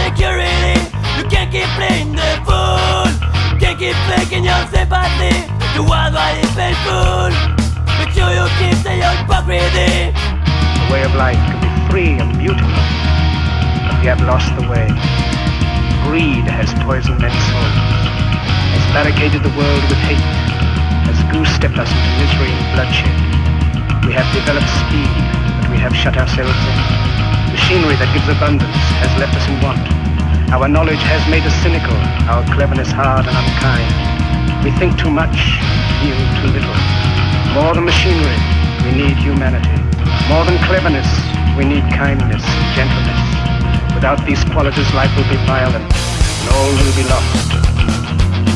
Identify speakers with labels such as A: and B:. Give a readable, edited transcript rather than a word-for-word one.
A: security. You can't keep playing the fool. Can't keep faking your sympathy. The world wide is painful, but you keep saying your hypocrisy.
B: The way of life can be free and beautiful, but we have lost the way. Greed has poisoned men's souls, has barricaded the world with hate, has goose-stepped us into misery and bloodshed. We have developed speed, but we have shut ourselves in. Machinery that gives abundance has left us in want. Our knowledge has made us cynical, our cleverness hard and unkind. We think too much, feel too little. More than machinery, we need humanity. More than cleverness, we need kindness, gentleness. Without these qualities, life will be violent, and all will be lost.